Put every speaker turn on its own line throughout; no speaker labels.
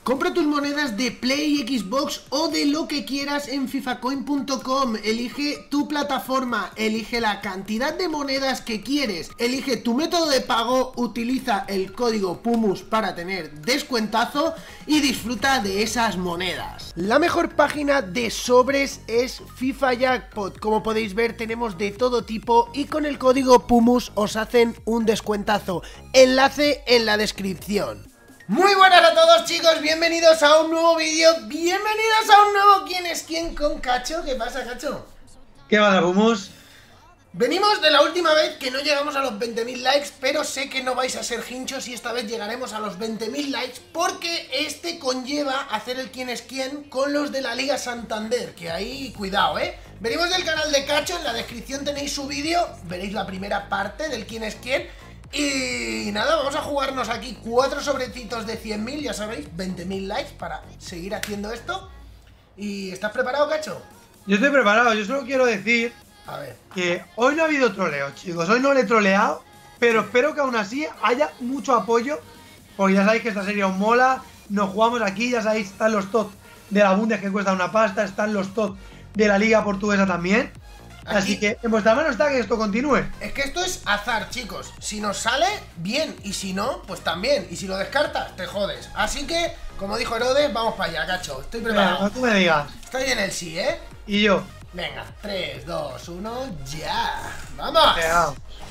Compra tus monedas de Play, Xbox o de lo que quieras en fifacoin.com. Elige tu plataforma, elige la cantidad de monedas que quieres, elige tu método de pago, utiliza el código PUMUS para tener descuentazo y disfruta de esas monedas. La mejor página de sobres es FIFA Jackpot. Como podéis ver, tenemos de todo tipo y con el código PUMUS os hacen un descuentazo. Enlace en la descripción. Muy buenas a todos, chicos, bienvenidos a un nuevo vídeo, bienvenidos a un nuevo ¿Quién es quién? Con Cacho. ¿Qué pasa, Cacho?
¿Qué va, Pumus?
Venimos de la última vez que no llegamos a los 20.000 likes, pero sé que no vais a ser hinchos y esta vez llegaremos a los 20.000 likes porque este conlleva hacer el quién es quién con los de la Liga Santander, que ahí, cuidado, Venimos del canal de Cacho, en la descripción tenéis su vídeo, veréis la primera parte del quién es quién. Y nada, vamos a jugarnos aquí 4 sobrecitos de 100.000, ya sabéis, 20.000 likes para seguir haciendo esto. ¿Y estás preparado, Cacho?
Yo estoy preparado, yo solo quiero decir
A ver.
que hoy no ha habido troleo, chicos, hoy no le he troleado, pero espero que aún así haya mucho apoyo, porque ya sabéis que esta serie os mola, nos jugamos aquí, ya sabéis, están los top de la Bundes que cuesta una pasta, están los top de la Liga Portuguesa también.
Aquí,
así que en vuestra mano está que esto continúe.
es que esto es azar, chicos. Si nos sale, bien. Y si no, pues también. Y si lo descartas, te jodes. Así que, como dijo Herodes, vamos para allá, Cacho. Estoy preparado.
Venga, tú me digas.
Estoy en el sí, ¿eh?
Y yo.
Venga, 3, 2, 1, ya. ¡Vamos!
Venga.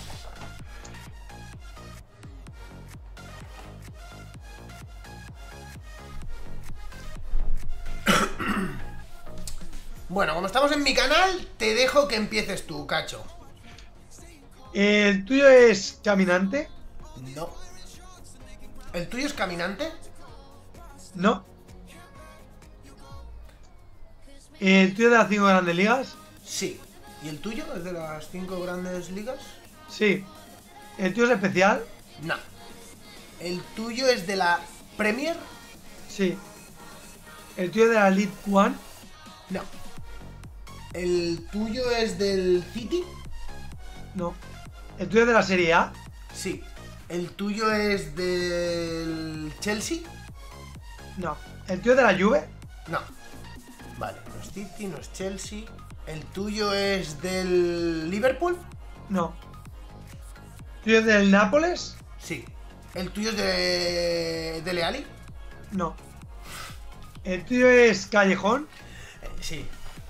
Bueno, como estamos en mi canal, te dejo que empieces tú, Cacho.
¿El tuyo es caminante?
No. ¿El tuyo es caminante?
No. ¿El tuyo es de las 5 grandes ligas?
Sí. ¿Y el tuyo es de las 5 grandes ligas?
Sí. ¿El tuyo es especial?
No. ¿El tuyo es de la Premier?
Sí. ¿El tuyo es de la League One?
No. ¿El tuyo es del City?
No. ¿El tuyo es de la Serie A?
Sí. ¿El tuyo es del Chelsea?
No. ¿El tuyo es de la Juve?
No. Vale, no es City, no es Chelsea. ¿El tuyo es del Liverpool?
No. ¿El tuyo es del Nápoles?
Sí. ¿El tuyo es de Dele Alli?
No. ¿El tuyo es Callejón?
Sí.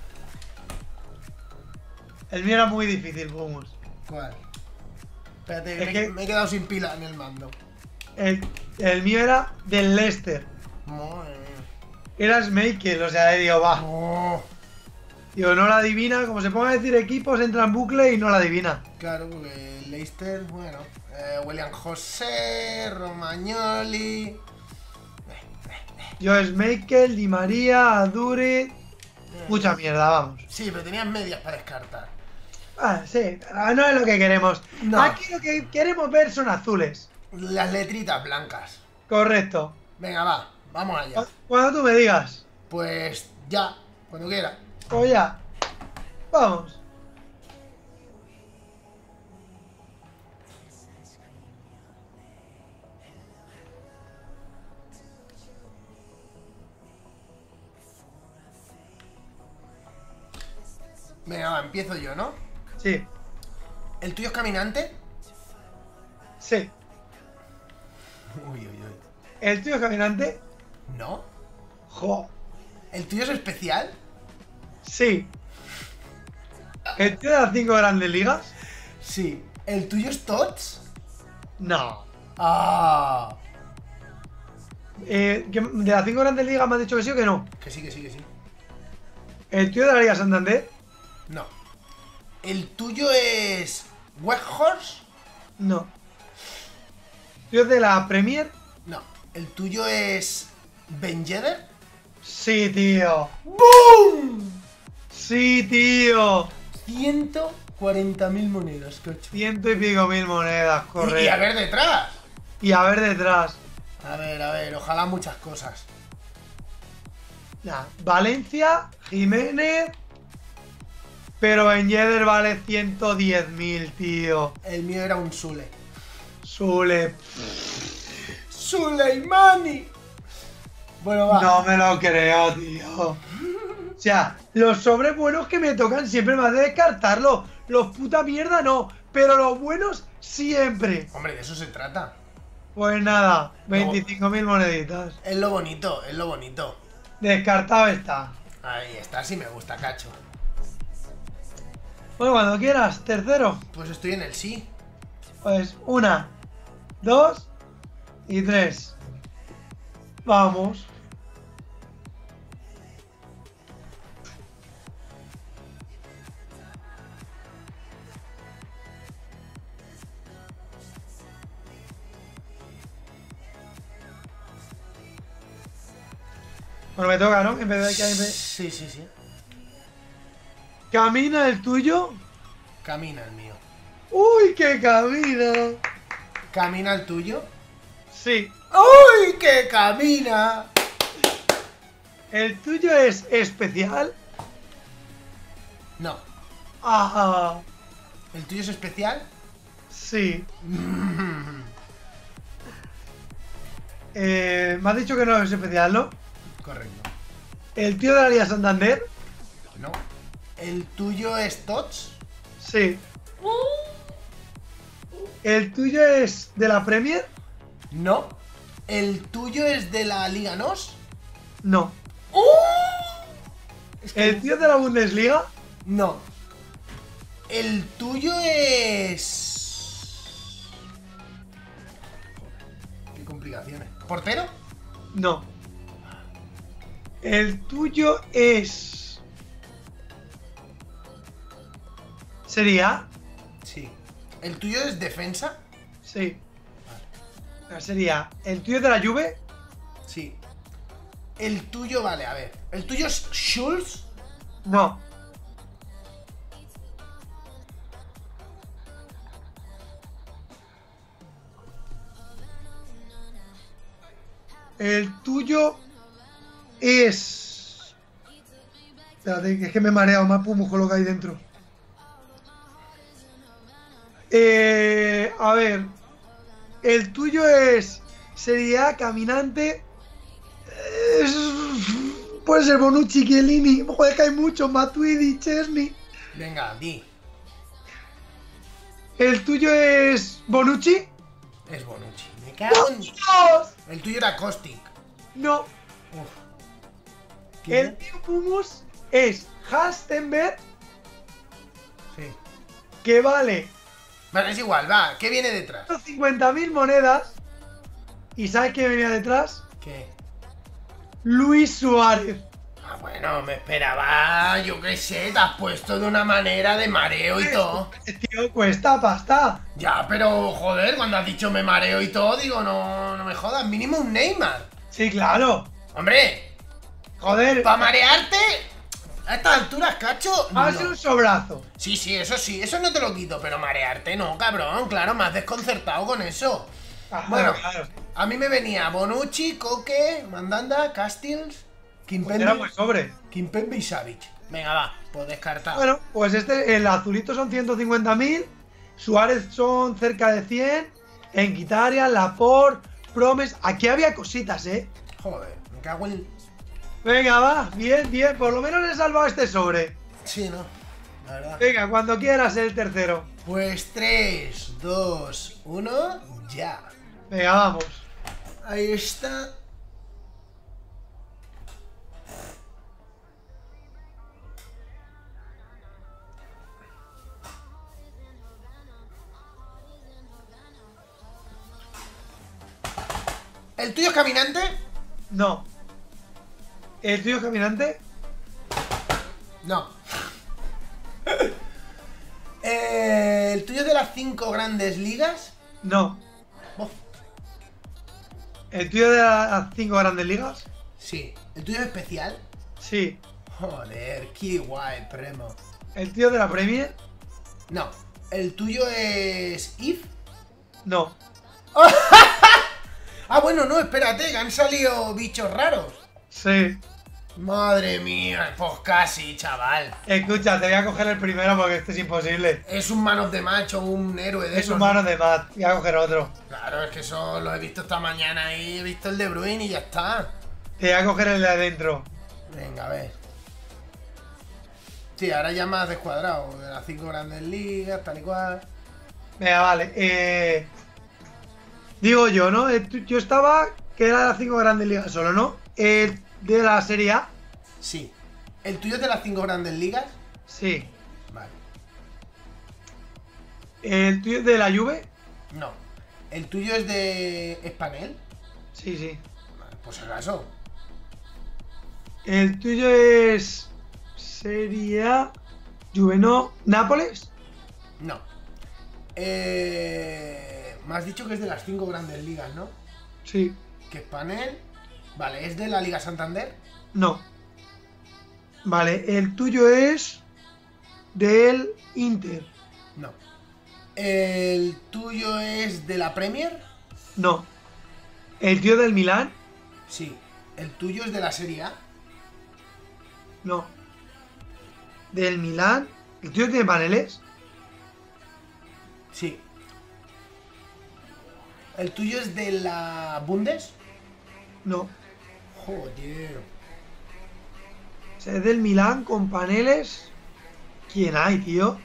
El mío era muy difícil, Pumus.
¿Cuál? Espérate,
Es que
me he quedado sin pila en el mando.
El mío era del Leicester.
Madre mía.
Era Schmeichel, o sea, le digo, va.
Oh,
Digo, no la adivina. Como se ponga a decir equipos, entra en bucle y no la adivina.
claro, porque Leicester, bueno. William José, Romagnoli.
Yo Schmeichel, Di María, Aduri. Mucha mierda, vamos.
Sí, pero tenías medias para descartar.
Ah, sí, pero no es lo que queremos.
No.
Aquí lo que queremos ver son azules.
Las letritas blancas.
Correcto.
Venga, va, vamos allá.
Cuando tú me digas.
Pues ya, cuando quiera.
Pues ya. Vamos.
Venga, va, empiezo yo, ¿no?
Sí.
¿El tuyo es caminante?
Sí.
Uy, uy, uy.
¿El tuyo es caminante?
¿No?
Jo.
¿El tuyo es especial?
Sí. ¿El tuyo de las 5 grandes ligas?
Sí. ¿El tuyo es Tots?
No.
¡Ah!
¿De las 5 grandes ligas me has dicho que sí o que no?
Que sí, que sí, que sí.
¿El tuyo de la Liga Santander?
No. ¿El tuyo es Weghorst?
No. ¿El tuyo es de la Premier?
No. ¿El tuyo es Ben Yedder?
Sí, tío.
¡Boom!
Sí, tío.
140.000 monedas, coche.
100 y pico mil monedas, correcto.
Y a ver detrás.
Y a ver detrás.
A ver, ojalá muchas cosas.
Nah, Valencia, Jiménez. Pero Ben Yedder vale 110.000, tío.
El mío era un Sule.
Sule.
¡Suleimani! Bueno, va.
No me lo creo, tío. O sea, los sobres buenos que me tocan siempre me hace descartarlo. Los puta mierda no, pero los buenos siempre.
Hombre, de eso se trata.
Pues nada, 25.000 moneditas.
Es lo bonito, es lo bonito.
Descartado está.
Ahí está, sí me gusta, cacho.
Bueno, cuando quieras, tercero.
Pues estoy en el sí.
Pues 1, 2 y 3. Vamos. Bueno, me toca, ¿no? En vez de que
Sí, sí, sí.
camina el tuyo.
Camina el mío.
¡Uy, qué camina!
¿Camina el tuyo?
Sí.
¡Uy, que camina!
¿El tuyo es especial?
No.
Ajá.
¿El tuyo es especial?
Sí. Me has dicho que no es especial, ¿no?
Correcto.
¿El tío de la Liga Santander?
No. ¿El tuyo es Tots?
Sí. ¿El tuyo es de la Premier?
No. ¿El tuyo es de la Liga NOS?
No.
Es que-
¿El tío de la Bundesliga?
No. ¿El tuyo es...? Qué complicaciones. ¿Portero?
No. ¿El tuyo es... ¿Sería?
Sí. ¿El tuyo es defensa?
Sí. Sería... ¿El tuyo de la Juve?
Sí. ¿El tuyo, vale, a ver. ¿El tuyo es Schulz?
No. El tuyo es... Espérate, que es que me he mareado, más pumujo lo que hay dentro. A ver. El tuyo es... Sería caminante... Puede ser Bonucci, Chiellini. Joder, que hay muchos. Matuidi, Chesney.
Venga, di.
El tuyo es... Bonucci.
Es Bonucci. Me cago en...
¡Dios!
El tuyo era Kostic.
No.
Uf.
El tío Pumus es Halstenberg,
Sí.
que vale
Vale, es igual, va. ¿Qué viene detrás?
50.000 monedas. ¿Y sabes qué venía detrás?
¿Qué?
Luis Suárez.
Ah, bueno, me esperaba, yo qué sé, te has puesto de una manera de mareo y todo.
Tío, cuesta pasta.
Ya, pero joder, cuando has dicho me mareo y todo, digo, no me jodas, mínimo un Neymar.
Sí, claro.
Hombre,
Joder,
para marearte, a estas alturas, cacho,
hace
no.
un sobrazo.
Sí, eso no te lo quito, pero marearte no, cabrón, claro, me has desconcertado con eso.
Ajá,
Bueno,
claro.
a mí me venía Bonucci, Coque, Mandanda, Castells,
Pues era muy sobre.
Kimpembe y Savic. Venga, va, pues descartado.
Bueno, pues el azulito son 150.000. Suárez son cerca de 100. Enquitaria, Laporte, Promes. Aquí había cositas, ¿eh?
Joder, me cago en...
Venga, va. Bien, bien. Por lo menos he salvado este sobre.
Sí, no, la verdad.
Venga, cuando quieras el tercero.
Pues 3, 2, 1, ya.
Venga, vamos.
Ahí está. ¿El tuyo es caminante?
No. ¿El tuyo es caminante?
No. ¿El tuyo es de las 5 grandes ligas?
No.
Oh,
¿El tuyo de las 5 grandes ligas?
sí. ¿El tuyo es especial?
Sí.
Joder, qué guay, primo.
¿El tuyo de la Premier?
No. ¿El tuyo es IF?
No.
Ah, bueno, no, espérate, que han salido bichos raros.
Sí.
Madre mía, pues casi, chaval.
Escucha, te voy a coger el primero porque este es imposible.
Es un man of the match o un héroe de
Es
esos.
un mano de Matt. Voy a coger otro.
Claro, es que eso lo he visto esta mañana y he visto el de Bruin y ya está.
Te voy a coger el de adentro.
Venga, a ver. Sí, ahora ya más descuadrado. De las 5 grandes ligas, tal y cual.
Venga, vale. Digo yo, ¿no? Yo estaba que era de las 5 grandes ligas solo, ¿no? De la Serie A.
Sí. ¿El tuyo es de las 5 grandes ligas?
Sí.
Vale.
¿El tuyo es de la Juve?
No. ¿El tuyo es de Espanel?
Sí, sí.
Vale, pues acaso.
¿El tuyo es Serie A? Juve no. ¿Nápoles?
No. Me has dicho que es de las 5 grandes ligas, ¿no?
Sí.
Que Espanel. Vale, ¿es de la Liga Santander?
No. Vale, el tuyo es del Inter.
No. ¿El tuyo es de la Premier?
No. ¿El tuyo del Milán?
Sí. ¿El tuyo es de la Serie A?
No. ¿Del Milán? ¿El tuyo tiene paneles?
Sí. ¿El tuyo es de la Bundes?
No.
Joder.
O sea, es del Milán con paneles. ¿Quién hay, tío?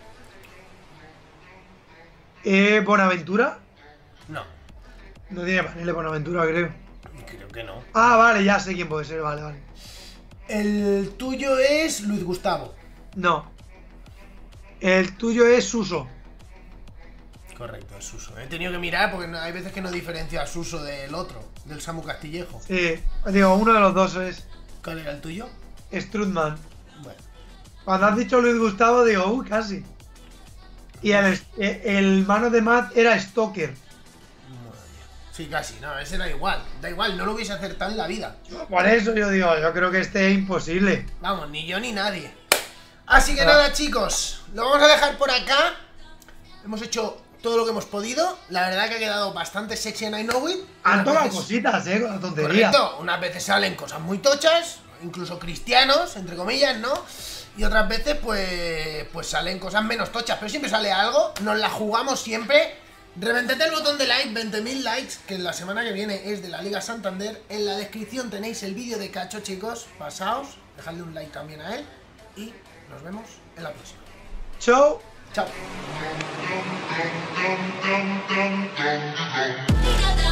¿Bonaventura?
No.
No tiene paneles Bonaventura, creo.
Creo que no.
Ah, vale, ya sé quién puede ser, vale, vale.
¿El tuyo es Luis Gustavo?
No. El tuyo es Suso.
Correcto, es Suso. He tenido que mirar porque hay veces que no diferencio a Suso del otro, del Samu Castillejo.
Sí, digo, uno de los dos es
¿Cuál era el tuyo?
Strutman.
Bueno.
Cuando has dicho Luis Gustavo, digo, casi. Y el mano de Matt era Stoker.
Madre mía. Sí, casi, no, ese da igual, no lo hubiese acertado en la vida.
Por eso yo digo, yo creo que este es imposible.
Vamos, ni yo ni nadie. Así que nada, chicos, lo vamos a dejar por acá. Hemos hecho todo lo que hemos podido. La verdad que ha quedado bastante sexy en I Know It.
Han tocado cositas, con la tontería.
Correcto, unas veces salen cosas muy tochas, incluso cristianos, entre comillas, ¿no? Y otras veces, pues salen cosas menos tochas, pero siempre sale algo, nos la jugamos siempre. Reventad el botón de like, 20.000 likes, que la semana que viene es de la Liga Santander. En la descripción tenéis el vídeo de Cacho, chicos, pasaos, dejadle un like también a él y nos vemos en la próxima.
Chao.
Chao.